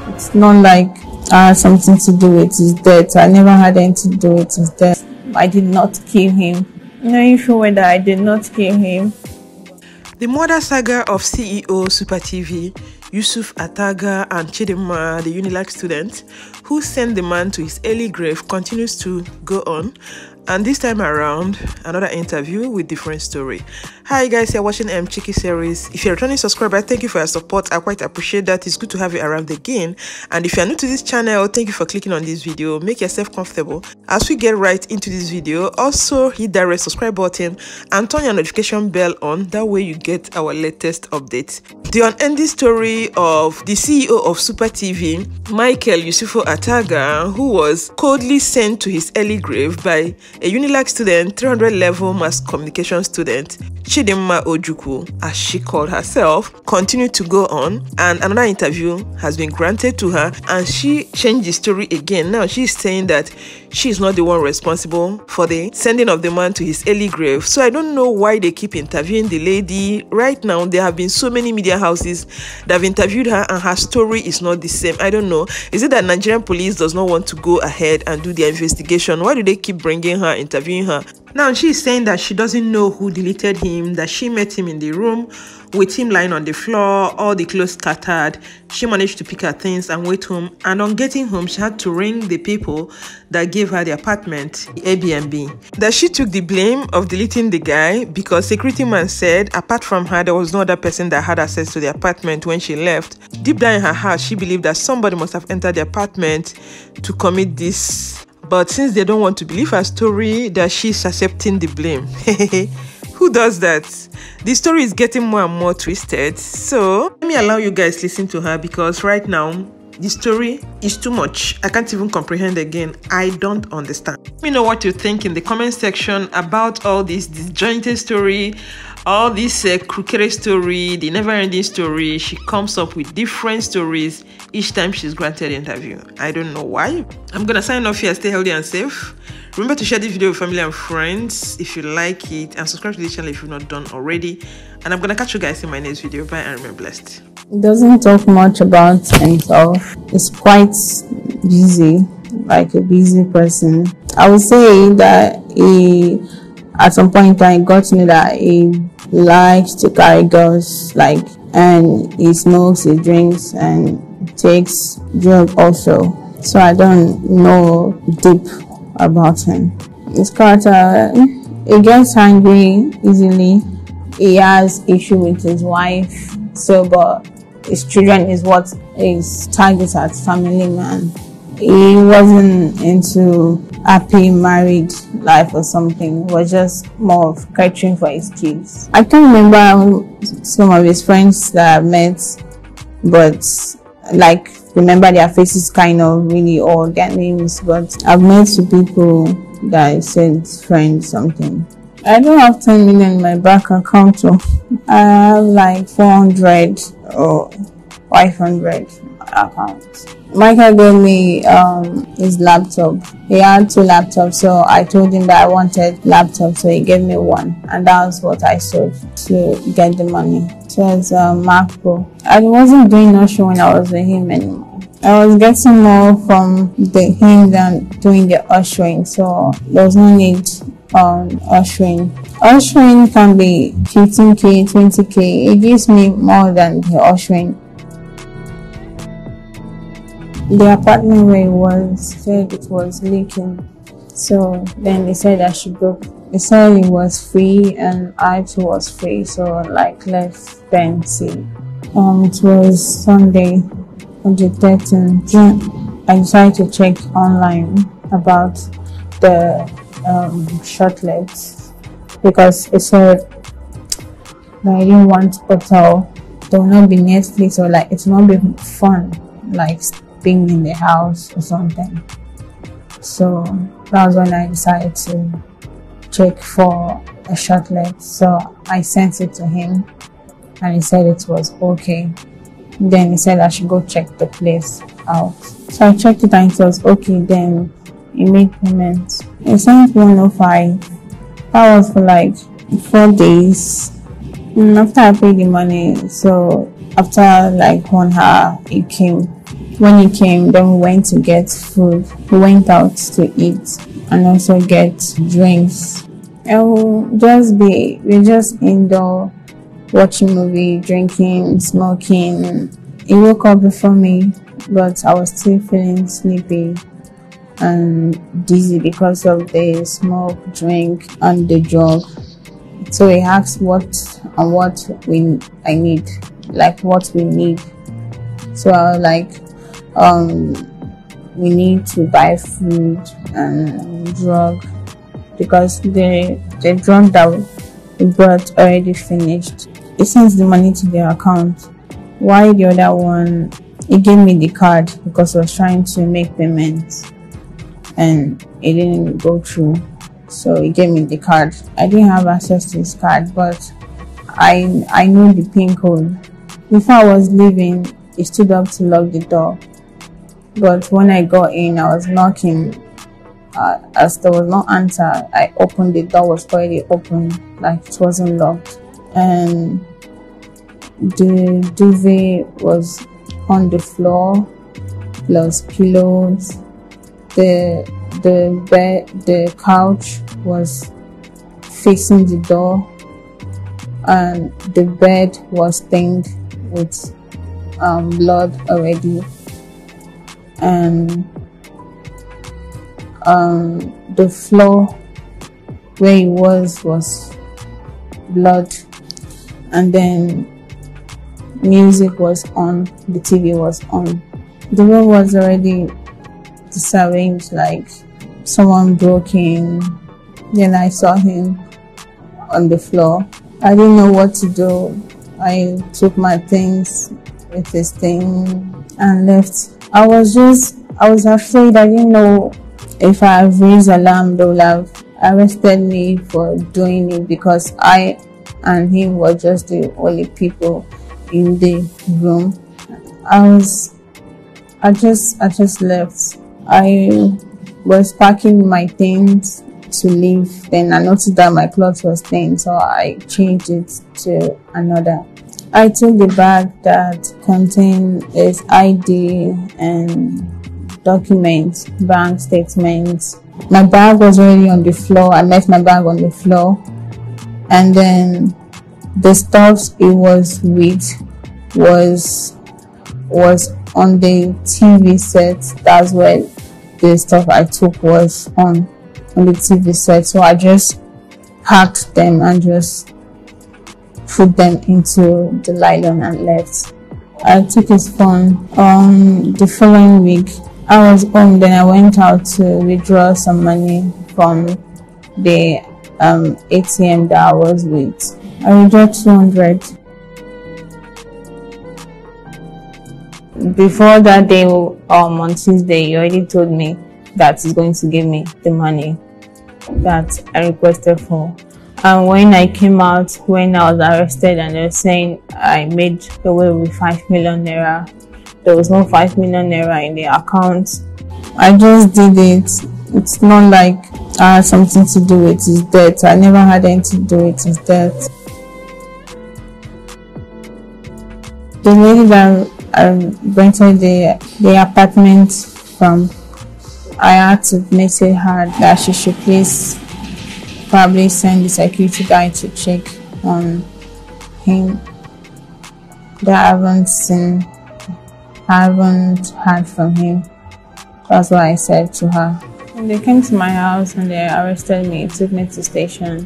It's not like I had something to do with his death. I never had anything to do with his death. I did not kill him. No issue whether I did not kill him. The murder saga of CEO Super TV, Yusuf Ataga and Chidinma, the Unilag student who sent the man to his early grave, continues to go on. And this time around, another interview with different story. Hi guys, you're watching Chiki series. If you're a returning subscriber, thank you for your support. I quite appreciate that. It's good to have you around again. And if you're new to this channel, thank you for clicking on this video. Make yourself comfortable as we get right into this video. Also hit that red subscribe button and turn your notification bell on. That way you get our latest updates. The unending story of the CEO of Super TV, Michael Yusufu Ataga, who was coldly sent to his early grave by a Unilag student, 300 level mass communication student, Chidinma Ojukwu, as she called herself, continued to go on, and another interview has been granted to her, and she changed the story again. Now she's saying that she is not the one responsible for the sending of the man to his early grave. So I don't know why they keep interviewing the lady. Right now there have been so many media houses that have interviewed her and her story is not the same. I don't know. Is it that Nigerian police does not want to go ahead and do their investigation? Why do they keep bringing her, interviewing her? Now she's saying that she doesn't know who deleted him, that she met him in the room with him lying on the floor, all the clothes scattered. She managed to pick her things and wait home, and on getting home she had to ring the people that gave her the apartment, the Airbnb. That she took the blame of deleting the guy because security man said apart from her there was no other person that had access to the apartment when she left. Deep down in her heart she believed that somebody must have entered the apartment to commit this. But since they don't want to believe her story, that she's accepting the blame. Who does that? The story is getting more and more twisted. So let me allow you guys listen to her, because right now the story is too much. I can't even comprehend again. I don't understand. Let me know what you think in the comment section about all this disjointed story, all this crooked story, the never-ending story. She comes up with different stories each time she's granted an interview. I don't know why. I'm gonna sign off here. Stay healthy and safe. Remember to share this video with family and friends if you like it, and subscribe to this channel if you've not done already. And I'm gonna catch you guys in my next video. Bye and remain blessed. He doesn't talk much about himself. He's quite busy, like a busy person. I would say that he, at some point in time, got to know that he likes to carry girls, like, and he smokes, he drinks, and takes drugs also. So I don't know deep about him. His character, he gets angry easily. He has issue with his wife. So, but his children is what is targeted as family man. He wasn't into happy married life or something. It was just more of catering for his kids. I can't remember some of his friends that I've met, but like remember their faces kind of really, or their names. But I've met two people that I said friends something. I don't have 10 million in my bank account, so I have like 400 or 500 accounts. Michael gave me his laptop. He had 2 laptops, so I told him that I wanted laptops, so he gave me one, and that was what I sold to get the money. It was a Mac Pro. I wasn't doing ushering when I was with him anymore. I was getting more from him than doing the ushering, so there was no need on ushering. Ushering can be 15k, 20k. It gives me more than the ushering. The apartment where it was said it was leaking, so then they said I should go. They said it was free and I too was free, so like let's fancy. It was Sunday on the 13th June. I decided to check online about the shortlets, because it said that I didn't want hotel. There will not be Netflix, or like it will not be fun, like being in the house or something. So that was when I decided to check for a shortlet. So I sent it to him and he said it was okay. Then he said I should go check the place out. So I checked it and it was okay. Then he made payment. He sent 105. That was for like 4 days. After I paid the money, so after like 1 hour, it came. When he came, then we went to get food. We went out to eat and also get drinks. And we're just indoor watching movie, drinking, smoking. He woke up before me, but I was still feeling sleepy and dizzy because of the smoke, drink, and the drug. So he asked what I need, like what we need. So I was like, we need to buy food and drug because the drug that we brought already finished. He sends the money to their account. Why the other one? He gave me the card because I was trying to make payments and it didn't go through. So he gave me the card. I didn't have access to his card, but I knew the PIN code. Before I was leaving, he stood up to lock the door. But when I got in, I was knocking. As there was no answer, I opened the door, was already open, like it wasn't locked. And the duvet was on the floor, plus pillows. The bed, the couch was facing the door, and the bed was stained with blood already, and the floor where it was blood, and then music was on, the TV was on. The room was already disarranged, like someone broke in. Then I saw him on the floor. I didn't know what to do. I took my things with his thing and left. I was afraid. I didn't know if I raised alarm, they would have arrested me for doing it because I and him were just the only people in the room. I just left. I was packing my things to leave. Then I noticed that my clothes was stained, so I changed it to another. I took the bag that contained his ID and documents, bank statements. My bag was already on the floor. I left my bag on the floor, and then the stuff it was with was on the TV set. That's where the stuff I took was on the TV set. So I just packed them and just put them into the nylon and left. I took his phone. The following week, I was home. Then I went out to withdraw some money from the ATM that I was with. I withdrew 200. Before that day, on Tuesday, he already told me that he's going to give me the money that I requested for. And when I came out, when I was arrested, and they were saying I made away with 5 million naira, there was no 5 million naira in the account. I just did it. It's not like I had something to do with his death. I never had anything to do with his death. The lady that I rented the apartment from, I had to message her that she should please probably send the security guy to check on him. That I haven't heard from him. That's what I said to her. And they came to my house and they arrested me, took me to station.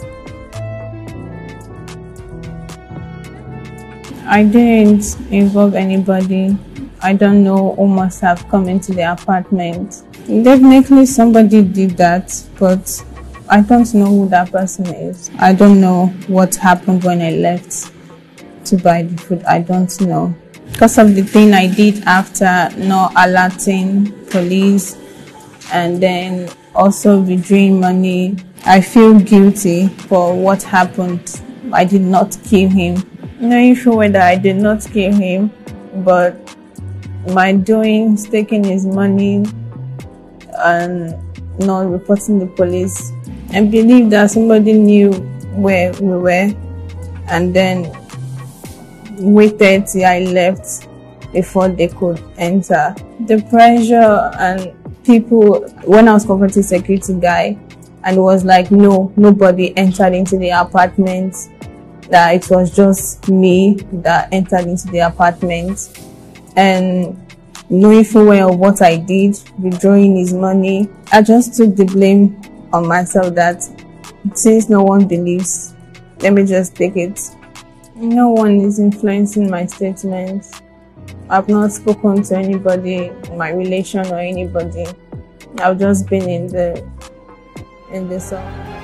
I didn't involve anybody. I don't know who must have come into the apartment. Definitely somebody did that, but I don't know who that person is. I don't know what happened when I left to buy the food. I don't know. Because of the thing I did after not alerting police and then also withdrawing money, I feel guilty for what happened. I did not kill him. I'm not sure whether I did not kill him, but my doings, taking his money and not reporting the police, I believe that somebody knew where we were and then waited till I left before they could enter. The pressure and people, when I was confronting security guy, and it was like, no, nobody entered into the apartment, that it was just me that entered into the apartment. And knowing full well what I did, withdrawing his money, I just took the blame on myself that since no one believes, let me just take it. No one is influencing my statements. I've not spoken to anybody in my relation or anybody. I've just been in the song.